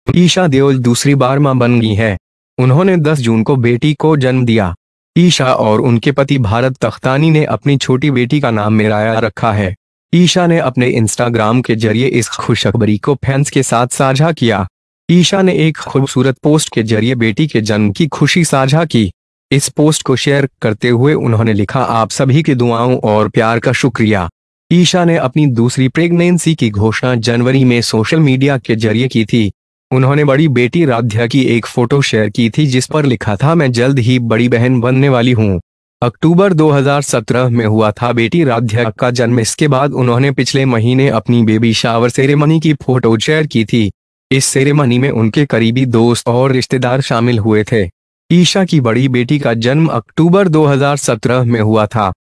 ईशा देओल दूसरी बार मां बन गई है। उन्होंने 10 जून को बेटी को जन्म दिया। ईशा और उनके पति भारत तख्तानी ने अपनी छोटी बेटी का नाम मिराया रखा है। ईशा ने अपने इंस्टाग्राम के जरिए इस खुशखबरी को फैंस के साथ साझा किया। ईशा ने एक खूबसूरत पोस्ट के जरिए बेटी के जन्म की खुशी साझा की। इस पोस्ट को शेयर करते हुए उन्होंने लिखा, आप सभी की दुआओं और प्यार का शुक्रिया। ईशा ने अपनी दूसरी प्रेगनेंसी की घोषणा जनवरी में सोशल मीडिया के जरिए की थी। उन्होंने बड़ी बेटी राध्या की एक फोटो शेयर की थी जिस पर लिखा था, मैं जल्द ही बड़ी बहन बनने वाली हूँ। अक्टूबर 2017 में हुआ था बेटी राध्या का जन्म। इसके बाद उन्होंने पिछले महीने अपनी बेबी शावर सेरेमनी की फोटो शेयर की थी। इस सेरेमनी में उनके करीबी दोस्त और रिश्तेदार शामिल हुए थे। ईशा की बड़ी बेटी का जन्म अक्टूबर 2017 में हुआ था।